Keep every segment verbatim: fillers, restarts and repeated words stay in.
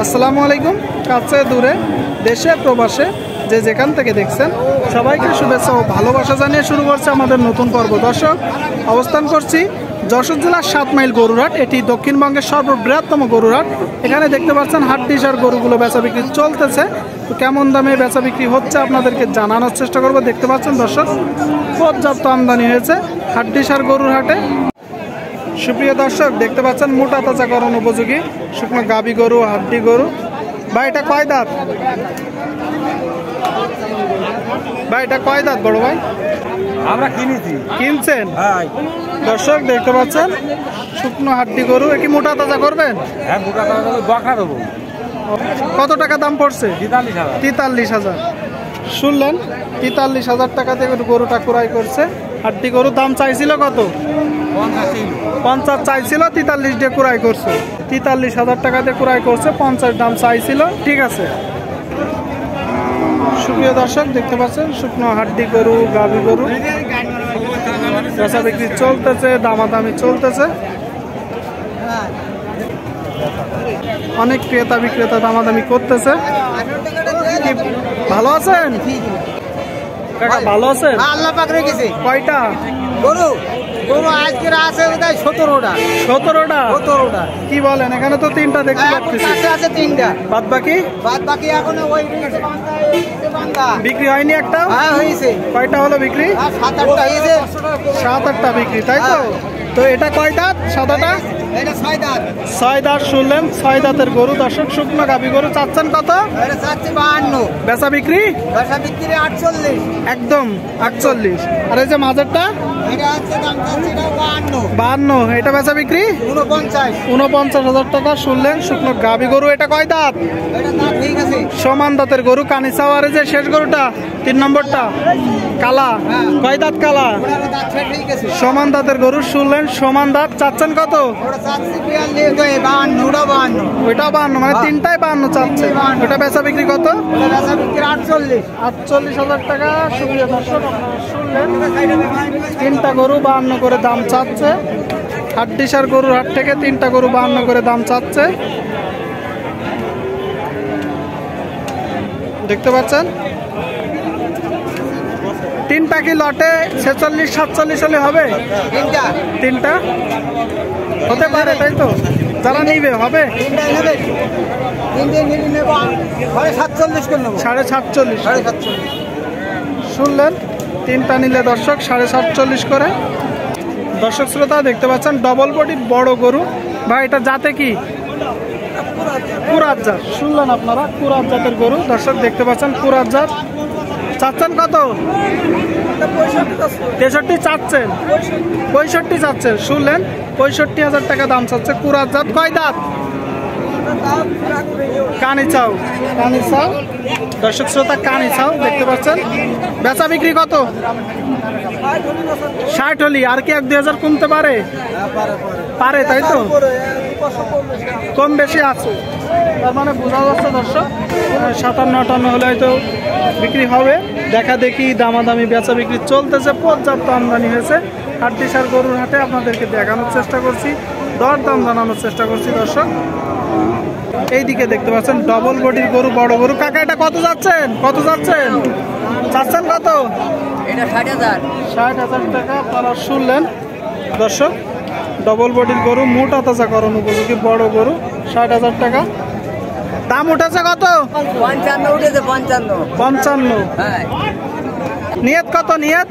আসসালামু আলাইকুম। কাছে দূরে দেশে প্রবাসে যে যেখান থেকে দেখছেন সবাইকে শুভেচ্ছা ও ভালোবাসা জানিয়ে শুরু করছে আমাদের নতুন পর্ব। দর্শক, অবস্থান করছি যশোর জেলার সাত মাইল গরুরহাট। এটি দক্ষিণবঙ্গের সর্ববৃহত্তম গরুরহাট। এখানে দেখতে পাচ্ছেন হাট ডিসার গরুগুলো বেচা বিক্রি চলতেছে। তো কেমন দামে বেচা বিক্রি হচ্ছে আপনাদেরকে জানানোর চেষ্টা করব। দেখতে পাচ্ছেন দর্শক, পর্যাপ্ত আমদানি হয়েছে হাট ডিসার গরুর হাটে। সুপ্রিয় দর্শক, দেখতে পাচ্ছেন মোটা তাজাকরণ উপযোগী শুকনো গাবি গরু, হাড্ডি গরু। ভাই এটা কয় দাঁত? ভাই এটা কয় দাঁত বড় ভাই? আমরা কিনেছি। কিনছেন? দর্শক দেখতে পাচ্ছেন শুকনো হাড্ডি গরু। কি মোটা তাজা করবেন? হ্যাঁ, মোটা তাজা বকরা দেবো। কত টাকা দাম পড়ছে? তেতাল্লিশ হাজার। তেতাল্লিশ হাজার শুনলেন, তেতাল্লিশ হাজার টাকা দিয়ে গরুটা ক্রয় করছে। হাড্ডি গরুর দাম চাইছিল কত? পঞ্চাশ চাইছিল, তেতাল্লিশ দিয়ে ক্রয় করছে। তেতাল্লিশ হাজার টাকা দিয়ে ক্রয় করছে, পঞ্চাশ দাম চাইছিল। ঠিক আছে। সুপ্রিয় দর্শক দেখতে পাচ্ছেন শুকনো হাড্ডি গরু, গাভী গরু বেচা বিক্রি চলতেছে, দামাদামি চলতেছে। অনেক ক্রেতা বিক্রেতা দামাদামি করতেছে। ভালো আছেন কাকা? ভালো আছেন? আল্লাহ পাক রেখেছে। কয়টা গরু? গরু আজকের আছে সতেরোটা। সতেরোটা? সতেরোটা। কি বলেন? এখানে তো তিনটা দেখতে পাচ্ছি। আছে তিনটা, বাদ বাকি? বাদ বাকি এখন ওই বিক্রি হয়নি একটা? হ্যাঁ হয়েছে। কয়টা হলো বিক্রি? সাত আটটা হয়েছে। সাত আটটা বিক্রি, তাই তো? তো এটা কয় দাঁত? সাদাটা এটা ছয় দাঁত। ছয় দাঁত শুনলেন, ছয় দাঁতের গরু। দর্শক, শুকনো গাভী গরু চাচ্ছেন কত? এটা চাচ্ছি বাহান্ন। বেচা বিক্রি? বেচা বিক্রি আটচল্লিশ। একদম আটচল্লিশ। আর এই যে মাঝেরটা? এটা হচ্ছে দাম চাচ্ছি এটা বাহান্ন। বাহান্ন। এটা বেচা বিক্রি উনপঞ্চাশ। উনপঞ্চাশ হাজার টাকা শুনলেন, শুকনো গাভী গরু। এটা কয় দাঁত? এটা দাঁত ঠিক আছে। সমান দাঁতের গরু। কানিসাও। আর এই যে শেষ গরুটা তিন নম্বরটা কালা, কয় দাঁত কালা? ঠিক আছে। সমান দাঁতের গরু শুনলেন, সমান দাঁত। চাচ্ছেন কত? ওইটা বাহান্ন, মানে তিনটাই বাহান্ন চাচ্ছে। ওটা বেচা বিক্রি কত? আটচল্লিশ। আটচল্লিশ হাজার টাকা। সুপ্রিয় দর্শক, শুনলেন তিনটা গরু বাহান্ন করে দাম চাচ্ছে। হাড্ডিসার গরুর হাট থেকে তিনটা গরু বাহান্ন করে দাম চাচ্ছে। দেখতে পাচ্ছেন তিনটা কি লটে ছেচল্লিশ সাতচল্লিশ হলে হবে? তিনটা তিনটা হতে পারে, তাই তো? যারা নিবে হবে সাতচল্লিশ করে নেবো। সাড়ে সাতচল্লিশ। সাড়ে সাতচল্লিশ শুনলেন, তিনটা নিলে দর্শক সাড়ে সাতচল্লিশ করে। দর্শক শ্রোতা দেখতে পাচ্ছেন ডবল বডির বড় গরু। ভাই এটা জাতে কি? কুরাত জাত। শুনলেন আপনারা, কুরাত জাতের গরু। দর্শক দেখতে পাচ্ছেন কুরাত জাত। চাচ্ছেন কত? তেষট্টি চাচ্ছেন? পঁয়ষট্টি চাচ্ছেন। শুনলেন, পঁয়ষট্টি হাজার টাকা দাম চাচ্ছে। কুরাত জাত। কয় দাঁত? কানি চাও। কানি চাও। দর্শক শ্রোতা, কানি চাও দেখতে পাচ্ছেন। বেচা বিক্রি কত? ষাট হলি। আর কি এক দুই হাজার কমতে পারে? পারে, তাই তো? কম বেশি আছে, তার মানে বোঝা যাচ্ছে দর্শক সাতান্ন আটান্ন হলে হয়তো বিক্রি হবে। দেখা দেখি দামাদামি বেচা বিক্রি চলতেছে। পর্যাপ্ত আমদানি হয়েছে হাড্ডিসার গরুর হাটে। আপনাদেরকে দেখানোর চেষ্টা করছি, দর দাম জানানোর চেষ্টা করছি। দর্শক এইদিকে দেখতে পাচ্ছেন ডবল বডির গরু, বড় গরু। কাকা এটা কত যাচ্ছেন? কত যাচ্ছেন? চাচ্ছেন কত? এটা ষাট হাজার। ষাট হাজার টাকা তারা। শুনলেন দর্শক, ডবল বডির গরু, মোটা তাজাকরণ উপযোগী বড় গরু, ষাট হাজার টাকা দাম উঠেছে। কত? পঞ্চান্ন উঠেছে। পঞ্চান্ন। পঞ্চান্ন। হ্যাঁ। নিয়ত কত? নিয়ত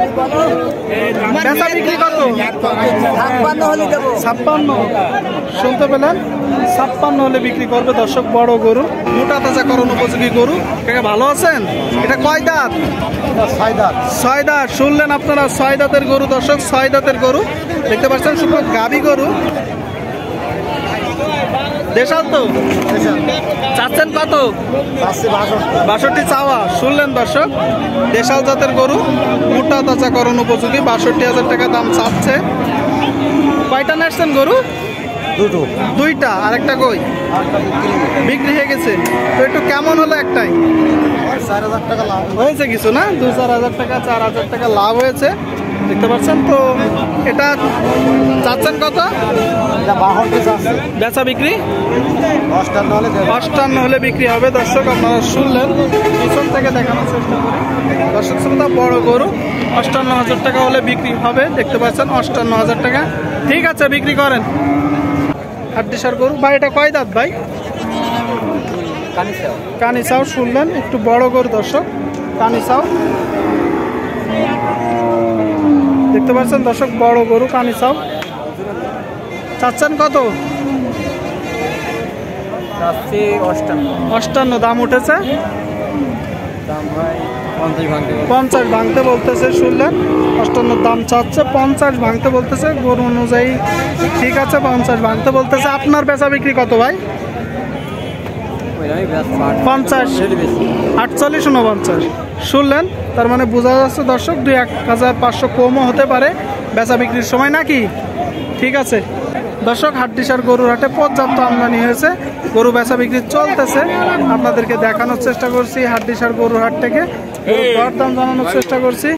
বেচা বিক্রি কত? ছাপ্পান্ন হলে দেবো। ছাপ্পান্ন। শুনতে পেলেন, ছাপ্পান্ন হলে বিক্রি করবে দর্শক। বড় গরু, মোটা তাজাকরণ উপযোগী গরু। কাকা ভালো আছেন? এটা কয় দাঁত? ছয় দাঁত। ছয় দাঁত। শুনলেন আপনারা, ছয় দাঁতের গরু। দর্শক ছয় দাঁতের গরু দেখতে পাচ্ছেন, শুধু গাভী গরু। দেশাল তো? চাচ্ছেন কত? বাষট্টি চাওয়া। শুনলেন দর্শক, দেশাল জাতের গরু, মোটা তাজাকরণ উপযোগী, বাষট্টি হাজার টাকা দাম চাচ্ছে। কয়টা নাচছেন গরু? দুটো। দুইটা। আর একটা কই? বিক্রি হয়ে গেছে। তো একটু কেমন হলো একটাই? চার হাজার টাকা লাভ হয়েছে কিছু না? দু চার হাজার টাকা, চার হাজার টাকা লাভ হয়েছে। দেখতে পাচ্ছেন তো এটা চাচ্ছেন কত? এটা বাহান্ন আছে বেচা বিক্রি অষ্টান্ন হলে দেবো। অষ্টান্ন হলে বিক্রি হবে। দর্শক আপনারা শুনলেন, পিছন থেকে দেখানোর চেষ্টা করি। দর্শক শ্রোতা, বড় গরু অষ্টান্ন হাজার টাকা হলে বিক্রি হবে। দেখতে পাচ্ছেন অষ্টান্ন হাজার টাকা। ঠিক আছে, বিক্রি করেন। হাড্ডিসার গরু ভাই, এটা কয় দাঁত ভাই? কানিসাও শুনলেন, একটু বড় গরু দর্শক, কানিসাও দেখতে পাচ্ছেন দর্শক, বড় গরু কানিসাও। চাচ্ছেন কত? অষ্টান্ন অষ্টান্ন দাম উঠেছে, দাম হয় পঞ্চাশ ভাঙতে পঞ্চাশ ভাঙতে বলতেছে। শুনলেন, অষ্টান্ন দাম চাচ্ছে, পঞ্চাশ ভাঙতে বলতেছে। গরু অনুযায়ী ঠিক আছে, পঞ্চাশ ভাঙতে বলতেছে। আপনার বেচা বিক্রি কত ভাই? পঞ্চাশ, আটচল্লিশ, উনপঞ্চাশ। শুনলেন, তার মানে বোঝা যাচ্ছে দর্শক দুই এক হাজার পাঁচশো কমও হতে পারে বেচা বিক্রির সময় নাকি? ঠিক আছে দর্শক, হাড্ডিসার গরুর হাটে পর্যাপ্ত আমদানি হয়েছে, গরু বেচা বিক্রি চলতেছে। আপনাদেরকে দেখানোর চেষ্টা করছি হাড্ডিসার গরুর হাট থেকে, দরদাম জানানোর চেষ্টা করছি।